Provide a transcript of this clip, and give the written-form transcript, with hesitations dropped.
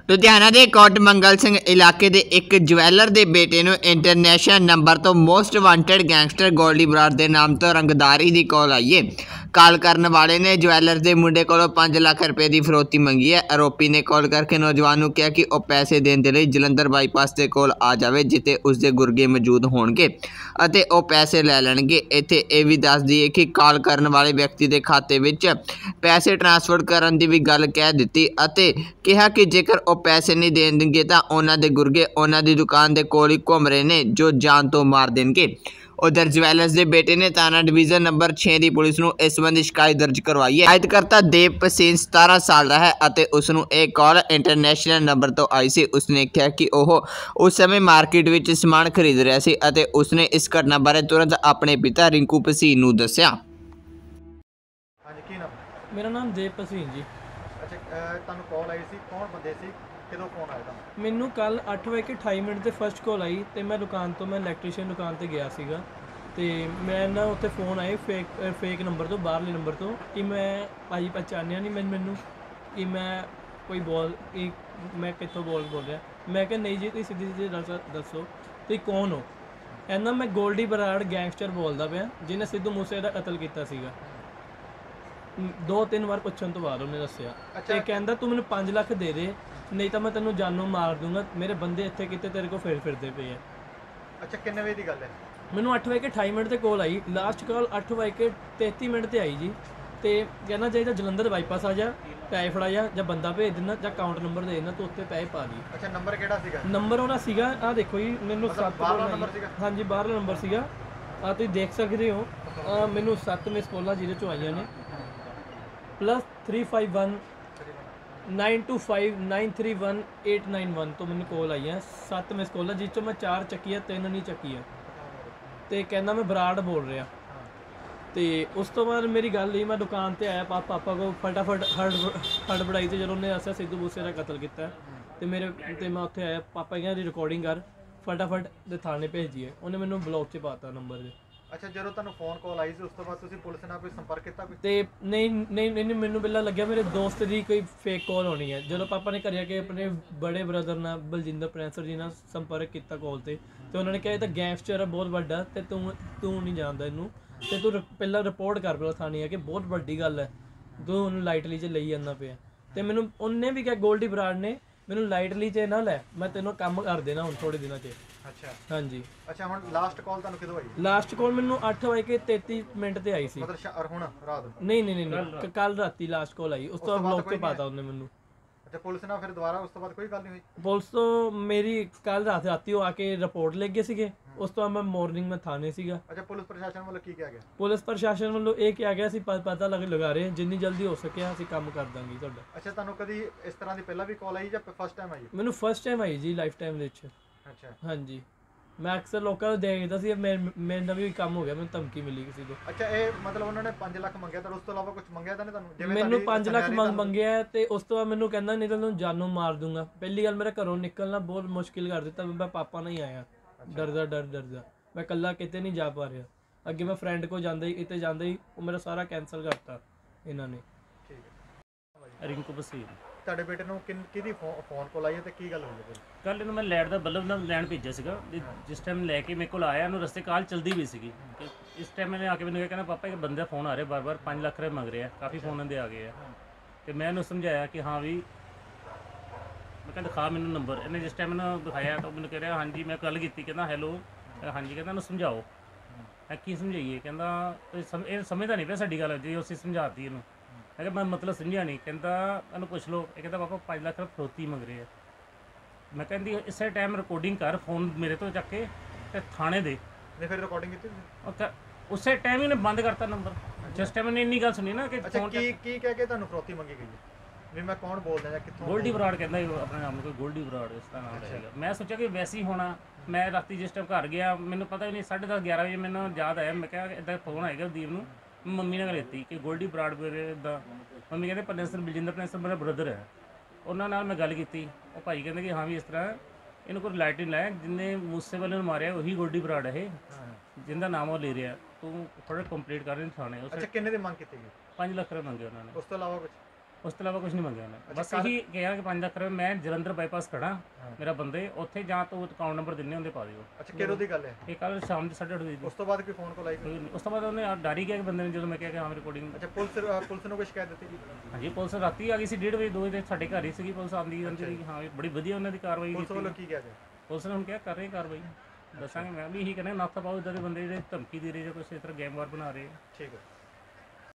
ਲੁਧਿਆਣਾ ਦੇ ਕੋਟ ਮੰਗਲ ਸਿੰਘ ਇਲਾਕੇ ਦੇ ਇੱਕ ਜਵੈਲਰ ਦੇ ਬੇਟੇ ਨੂੰ ਇੰਟਰਨੈਸ਼ਨਲ ਨੰਬਰ ਤੋਂ most wanted gangster Goldy Brar ਦੇ ਨਾਮ ਤੋਂ ਰੰਗਦਾਰੀ ਦੀ ਕਾਲ ਆਈ ਹੈ। ਕਾਲ ਕਰਨ ਵਾਲੇ ਨੇ ਜਵੈਲਰ ਦੇ ਮੁੰਡੇ ਕੋਲੋਂ 5 ਲੱਖ ਰੁਪਏ ਦੀ ਫਰੋਤੀ ਮੰਗੀ ਹੈ। ਆਰੋਪੀ ਨੇ ਕਾਲ ਕਰਕੇ ਨੌਜਵਾਨ ਨੂੰ ਕਿਹਾ ਕਿ ਉਹ ਪੈਸੇ ਦੇਣ ਦੇ ਲਈ ਜਲੰਧਰ ਬਾਈਪਾਸ ਦੇ ਕੋਲ ਆ ਜਾਵੇ, ਜਿੱਥੇ ਉਸਦੇ ਗੁਰਗੇ ਮੌਜੂਦ ਹੋਣਗੇ ਅਤੇ ਉਹ ਪੈਸੇ ਲੈ ਲੈਣਗੇ। ਇੱਥੇ ਇਹ ਵੀ ਦੱਸ ਦਈਏ ਕਿ ਕਾਲ ਕਰਨ ਵਾਲੇ ਵਿਅਕਤੀ ਦੇ ਖਾਤੇ ਵਿੱਚ ਪੈਸੇ ਟ੍ਰਾਂਸਫਰ ਕਰਨ ਦੀ ਵੀ ਗੱਲ ਕਹਿ ਦਿੱਤੀ ਅਤੇ ਕਿਹਾ ਕਿ ਜੇਕਰ ਉਹ ਪੈਸੇ नहीं देंगे तो उन्होंने गुरगे उन्होंने दुकान के कोल ही घूम रहे हैं जो जान तो मार देंगे। उधर जवैलर्स के बेटे ने थाना डिवीजन नंबर 6 की पुलिस को इस संबंधी शिकायत दर्ज करवाई है। शिकायतकर्ता देव पसीन 17 साल का है और उसनों एक कॉल इंटरनेशनल नंबर तो आई सी। उसने कहा कि वह उस समय मार्केट में समान खरीद रहा सी और उसने इस घटना बारे तुरंत अपने पिता रिंकू पसीन को दस्या। मेरा नाम देव पसीन जी। अच्छा, तुहानू कॉल आई सी, कौन बंदे सी, किदों फोन आया था? ਮੈਨੂੰ ਕੱਲ 8:28 ਤੇ ਫਸਟ ਕਾਲ ਆਈ ਤੇ ਮੈਂ ਦੁਕਾਨ ਤੋਂ ਇਲੈਕਟ੍ਰੀਸ਼ੀਅਨ ਦੁਕਾਨ ਤੇ ਗਿਆ ਸੀਗਾ ਤੇ ਮੈਂ ਨਾ ਉੱਥੇ ਫੋਨ ਆਏ ਫੇਕ ਨੰਬਰ ਤੋਂ, ਬਾਹਰਲੇ ਨੰਬਰ ਤੋਂ ਕਿ ਮੈਂ ਭਾਜੀ ਪਛਾਣਿਆ ਨਹੀਂ ਮੈਨੂੰ ਕਿ ਮੈਂ ਕੋਈ ਮੈਂ ਕਿੱਥੋਂ ਬੋਲ ਰਿਹਾ। ਮੈਂ ਕਿਹਾ ਨਹੀਂ ਜੀ, ਤੁਸੀਂ ਸਿੱਧੀ ਦੱਸੋ ਤੁਸੀਂ ਕੌਣ ਹੋ। ਇਹਨਾਂ ਮੈਂ ਗੋਲਡੀ ਬਰਾੜ ਗੈਂਗਸਟਰ ਬੋਲਦਾ ਪਿਆ ਜਿਹਨੇ ਸਿੱਧੂ ਮੂਸੇ ਦਾ ਕਤਲ ਕੀਤਾ ਸੀਗਾ। 2-3 ਵਾਰ ਪੁੱਛਣ ਤੋਂ ਬਾਅਦ ਉਹਨੇ ਦੱਸਿਆ ਤੇ ਕਹਿੰਦਾ ਤੂੰ ਮੈਨੂੰ 5 ਲੱਖ ਦੇ ਦੇ नहीं तो मैं तेन जानों मार दूंगा, मेरे बंदे इतने कितने तेरे को फिरते पे है। अच्छा, कितने बजे की गल है? मैनू 8:28 ते कॉल आई, लास्ट कॉल 8:33 ते आई जी। तो कहना चाहिए जलंधर बाईपास आ जा, पैसे फड़ा जा, या बंदा भेज देना या अकाउंट नंबर दे देना तो उत्ते पैसे पा दी। अच्छा, नंबर केड़ा सीगा? नंबर उहदा सीगा आ देखो जी, मैनू 7 नंबर सीगा। हाँ जी, बाहरला नंबर सीगा आ तुसीं देख सकदे हो। मैनू 7 मिस कॉलां जिहदे चों आईयां ने +351 925 931 891 तो मैंने कॉल आई है। 7 मिस कॉल है जिस मैं 4 चकी है, 3 नहीं चकी है। तो कहना मैं बराड़ बोल रहा। तो उस तो बाद मेरी गल ही मैं दुकान पर आया, पापा को फटाफट हड़बड़ाई तो जो उन्हें दसिया सिद्धू मूसे का कतल किया। तो मैं उत्थे आया, पापा कहना रिकॉर्डिंग कर फटाफट थाने भेजिए। उन्हें मैंने ब्लॉक च पाता नंबर। अच्छा, जो तुहानू फोन कॉल आई सी उस तो बाद तुसीं पुलिस नाल कोई संपर्क किया? ते नहीं मैनू पहला लग्या मेरे दोस्त की कोई फेक कॉल होनी है। जो पापा ने करिया कि अपने बड़े ब्रदर ना बलजिंदर प्रेंसर जी ने संपर्क किया कॉल ते उन्होंने कहा ये तो गैंगस्टर है बहुत बड़ा, तो तू नहीं जानता इनू, तो तू पहला रिपोर्ट कर पहला थाने कि बहुत बड़ी गल है, तू उन्होंने लाइटली च लई जाना पे। तो मैनू उन्हें भी क्या गोल्डी बराड़ ने मैनू लाइटली च ना लै, मैं तेनों काम कर देना हुण थोड़े दिनों च। अच्छा हाँ जी। अच्छा, हुण लास्ट कॉल तुहानू किदों आई? लास्ट कॉल मैनू 8:33 ते आई सी। मतलब और हुण रात? नहीं कल राती लास्ट कॉल आई, उस तो ब्लॉक पे पाता उन्हें मैनू। अच्छा, पुलिस नाल फिर दोबारा उस तो बाद कोई गल नहीं हुई? पुलिस तो मेरी कल राती वो आके रिपोर्ट ले गए सीगे, उस तो मैं मॉर्निंग में थाने सीगा। अच्छा, पुलिस प्रशासन वालों की क्या गया? पुलिस प्रशासन वालों ये क्या गया सी पता लगा रहे जिन्नी जल्दी हो सके ਅਸੀਂ ਕੰਮ ਕਰ ਦਾਂਗੇ ਤੁਹਾਡਾ। अच्छा, ਤੁਹਾਨੂੰ ਕਦੀ ਇਸ ਤਰ੍ਹਾਂ ਦੀ ਪਹਿਲਾਂ ਵੀ ਕਾਲ ਆਈ ਜਾਂ ਫਸਟ ਟਾਈਮ ਆਈ? ਮੈਨੂੰ ਫਸਟ ਟਾਈਮ ਆਈ ਜੀ ਲਾਈਫ ਟਾਈਮ ਦੇ ਵਿੱਚ। ਅੱਛਾ, ਹਾਂਜੀ, ਮੈਂ ਅਕਸਰ ਲੋਕਾਂ ਨੂੰ ਦੇਖਦਾ ਸੀ, ਮੇਰੇ ਨਾਲ ਵੀ ਕੰਮ ਹੋ ਗਿਆ, ਮੈਨੂੰ ਧਮਕੀ ਮਿਲੀ ਕਿਸੇ ਤੋਂ। ਅੱਛਾ, ਇਹ ਮਤਲਬ ਉਹਨਾਂ ਨੇ 5 ਲੱਖ ਮੰਗਿਆ ਤਾਂ ਉਸ ਤੋਂ ਇਲਾਵਾ ਕੁਝ ਮੰਗਿਆ ਤਾਂ ਨਹੀਂ ਤੁਹਾਨੂੰ? ਜਿਵੇਂ ਮੈਨੂੰ 5 ਲੱਖ ਮੰਗਿਆ ਤੇ ਉਸ ਤੋਂ ਬਾਅਦ ਮੈਨੂੰ ਕਹਿੰਦਾ ਨਹੀਂ ਤੈਨੂੰ ਜਾਨੋਂ ਮਾਰ ਦੂੰਗਾ। ਪਹਿਲੀ ਗੱਲ ਮੇਰਾ ਘਰੋਂ ਨਿਕਲਣਾ ਬਹੁਤ ਮੁਸ਼ਕਿਲ ਕਰ ਦਿੱਤਾ, ਮੈਂ ਪਾਪਾ ਨਾਲ ਹੀ ਆਇਆ ਡਰਦਾ ਮੈਂ ਇਕੱਲਾ ਕਿਤੇ ਨਹੀਂ ਜਾ ਪਾ ਰਿਹਾ। ਅੱਗੇ ਮੈਂ ਫਰੈਂਡ ਕੋਲ ਜਾਂਦਾ ਹੀ ਕਿਤੇ ਜਾਂਦਾ ਹੀ, ਉਹ ਮੇਰਾ ਸਾਰਾ ਕੈਂਸਲ ਕਰਤਾ ਇਹਨਾਂ ਨੇ। ਠੀਕ ਹੈ। ਰਿੰਕੂ ਪਸੀਨ। ਤੁਹਾਡੇ ਬੇਟੇ ਨੂੰ ਕਿਹਦੀ ਫੋਨ ਕਾਲ ਆਈ ਹੈ ਤੇ ਕੀ ਗੱਲ ਹੋਈ ਹੈ? ਕੱਲ ਇਹਨੂੰ ਮੈਂ ਲਾਈਟ ਦਾ ਬਲਬ ਨਾਲ ਲੈਣ ਭੇਜਿਆ ਸੀਗਾ। ਜਿਸ ਟਾਈਮ ਲੈ ਕੇ ਮੇਰੇ ਕੋਲ ਆਇਆ, ਉਹਨੂੰ ਰਸਤੇ ਕਾਲ ਚਲਦੀ ਵੀ ਸੀਗੀ। ਇਸ ਟਾਈਮ ਮੈंने ਆ ਕੇ ਮੈਨੂੰ ਕਹਿੰਦਾ ਪਾਪਾ ਇੱਕ ਬੰਦਾ ਫੋਨ ਆ ਰਿਹਾ ਬਾਰ-ਬਾਰ 5 ਲੱਖ ਰੁਪਏ ਮੰਗ ਰਿਹਾ, ਕਾਫੀ ਫੋਨ ਇਹਦੇ ਆ ਗਏ ਆ। ਤੇ ਮੈਂ ਇਹਨੂੰ ਸਮਝਾਇਆ ਕਿ ਹਾਂ ਵੀ ਮੈਂ ਕਹਿੰਦਾ ਦਿਖਾ ਮੈਨੂੰ ਨੰਬਰ। ਇਹਨੇ ਜਿਸ ਟਾਈਮ ਮੈਨੂੰ ਦਿਖਾਇਆ ਤਾਂ ਮੈਨੂੰ ਕਹਿ ਰਿਹਾ ਹਾਂਜੀ, ਮੈਂ ਗੱਲ ਕੀਤੀ, ਕਹਿੰਦਾ ਹੈਲੋ, ਹਾਂਜੀ, ਕਹਿੰਦਾ ਇਹਨੂੰ ਸਮਝਾਓ। ਮੈਂ ਕੀ ਸਮਝਾਈਏ? ਕਹਿੰਦਾ ਇਹ ਸਮਝਦਾ ਨਹੀਂ ਪਿਆ ਸਾਡੀ ਗੱਲ, ਜੇ ਅਸੀਂ ਸਮਝਾਤੀ ਇਹਨੂੰ। मैं मैं मतलब समझा नहीं। कहता ਇਹਨੂੰ ਪੁੱਛ ਲਓ। ਇਹ ਕਹਿੰਦਾ ਪਾਪਾ 5 ਲੱਖ ਰੁਪਏ ਫਰੋਤੀ ਮੰਗ ਰਹੇ ਆ। ਮੈਂ ਕਹਿੰਦੀ ਇਸੇ ਟਾਈਮ ਰਿਕਾਰਡਿੰਗ ਕਰ ਫੋਨ ਮੇਰੇ ਤੋਂ ਚੱਕ ਕੇ ਤੇ ਥਾਣੇ ਦੇ। ਨੇ ਫਿਰ ਰਿਕਾਰਡਿੰਗ ਕੀਤੀ? ਉਸੇ ਟਾਈਮ ਹੀ ਉਹਨੇ ਬੰਦ ਕਰਤਾ ਨੰਬਰ। ਜਿਸ ਟਾਈਮ ਉਹਨੇ ਇੰਨੀ ਗੱਲ ਸੁਣੀ ਨਾ ਕਿ ਫੋਨ ਕੀ ਕਹਿ ਕੇ ਤੁਹਾਨੂੰ ਫਰੋਤੀ ਮੰਗੀ ਗਈ ਹੈ? ਵੀ ਮੈਂ ਕੌਣ ਬੋਲਦਾ ਜਾਂ ਕਿੱਥੋਂ? ਗੋਲਡੀ ਬਰਾੜ ਕਹਿੰਦਾ ਆਪਣੇ ਨਾਮ ਨੂੰ, ਕੋਈ ਗੋਲਡੀ ਬਰਾੜ ਇਸ ਦਾ ਨਾਮ ਰਹੇਗਾ। ਮੈਂ ਸੋਚਿਆ ਕਿ ਵੈਸੇ ਹੀ ਹੋਣਾ। ਮੈਂ ਰਾਤੀ ਜਿਸ ਟਾਈਮ ਘਰ ਗਿਆ ਮੈਨੂੰ ਪਤਾ ਵੀ ਨਹੀਂ, 10:30 11 ਵਜੇ ਮੈਨੂੰ ਯਾਦ ਆਇਆ। ਮੈਂ ਕਿਹਾ ਇੱਦਾਂ ਫੋਨ ਆਏਗਾ ਦੀਪ ਨੂੰ। ਮੰਮੀ ਨੇ ਲੈਤੀ ਕਿ ਗੋਲਡੀ ਬਰਾੜ ਬਾਰੇ ਇੱਦਾਂ। ਮੰਮੀ ਕਹਿੰਦੇ ਪ੍ਰੋਫੈਸਰ ਬਲਜਿੰਦਰ ਪ੍ਰੋਫੈਸਰ ਮੇਰਾ ਬ੍ਰਦਰ ਹੈ। ਉਹਨਾਂ ਨਾਲ ਮੈਂ ਗੱਲ ਕੀਤੀ। ਉਹ ਭਾਈ ਕਹਿੰਦੇ ਕਿ ਹਾਂ ਵੀ ਇਸ ਤਰ੍ਹਾਂ ਇਹਨੂੰ ਕੋਈ ਲਾਈਟ ਨਹੀਂ ਲਾਇਆ, ਜਿੰਨੇ ਮੂਸੇ ਵਾਲੇ ਨੂੰ ਮਾਰਿਆ ਉਹੀ ਗੋਲਡੀ ਬਰਾੜ ਹੈ, ਜਿੰਦਾ ਨਾਮ ਉਹ ਲੈ ਰਿਹਾ। ਤੂੰ ਥੋੜਾ ਕੰਪਲੀਟ ਕਰ ਰਹੇ ਥਾਣੇ। ਅੱਛਾ, ਕਿੰਨੇ ਦੀ ਮੰਗ ਕੀਤੀ ਗਈ? 5 ਲੱਖ ਰੁਪਏ ਮੰਗੇ ਉਹਨਾਂ ਨੇ। ਉਸ ਤੋਂ ਇਲਾਵਾ ਕੁਝ? ਉਸ ਤੋਂ ਇਲਾਵਾ ਕੁਝ ਨਹੀਂ ਮੰਗਿਆ ਉਹਨੇ। ਬਸ ਇਹੀ ਕਿਹਾ ਕਿ 5 ਲੱਖ ਰੁਪਏ ਮੈਂ ਜਲੰਧਰ ਬਾਈਪਾਸ ਖੜਾ ਮੇਰਾ ਬੰਦੇ ਉੱਥੇ ਜਾਂ ਤੂੰ ਅਕਾਊਂਟ ਨੰਬਰ ਦਿੰਨੇ ਹੁੰਦੇ ਪਾ ਦਿਓ। ਅੱਛਾ ਕਿਹੜੋ ਦੀ ਗੱਲ ਹੈ? ਇਹ ਕੱਲ ਸ਼ਾਮ ਦੇ 8:30 ਵਜੇ ਦੀ। ਉਸ ਤੋਂ ਬਾਅਦ ਕੋਈ ਫੋਨ ਕਾਲ ਆਈ? ਉਸ ਤੋਂ ਬਾਅਦ ਉਹਨੇ ਡਰ ਹੀ ਗਿਆ ਕਿ ਬੰਦੇ ਨੇ, ਜਦੋਂ ਮੈਂ ਕਿਹਾ ਕਿ ਹਾਂ ਰਿਕਾਰਡਿੰਗ। ਅੱਛਾ ਪੁਲਿਸ ਨੂੰ ਕੋਈ ਸ਼ਿਕਾਇਤ ਦਿੱਤੀ ਜੀ? ਹਾਂਜੀ ਪੁਲਿਸ ਰਾਤੀ ਆ ਗਈ ਸੀ 1:30 ਵਜੇ 2 ਵਜੇ ਸਾਡੇ ਘਰ ਹੀ ਸੀਗੀ ਪੁਲਿਸ ਆਂਦੀ ਜਾਂਦੀ ਸੀ। ਹਾਂ ਬੜੀ ਵਧੀਆ ਉਹਨਾਂ ਦੀ ਕਾਰਵਾਈ ਪੁਲਿਸ ਕੀਤੀ। ਵੱਲੋਂ ਕੀ ਕਿਹਾ ਗਿਆ? ਪੁਲਿਸ ਨੇ ਹੁਣ ਕਿਹਾ ਕਰ ਰਹੀ ਕਾਰਵਾਈ, ਦੱਸਾਂਗੇ। ਮੈਂ ਵੀ ਇਹੀ ਕਹਿੰਦਾ ਨੱਥ ਪਾਓ ਇੱਦਾਂ ਦੇ ਬੰਦੇ ਜਿਹੜੇ ਧਮਕੀ ਦੇ ਰਹੇ ਜਾਂ ਕੁਛ ਇਸ ਤਰ੍ਹਾਂ ਗੇਮ ਵਾਰ ਬਣਾ ਰਹੇ। ਠੀਕ ਹੈ।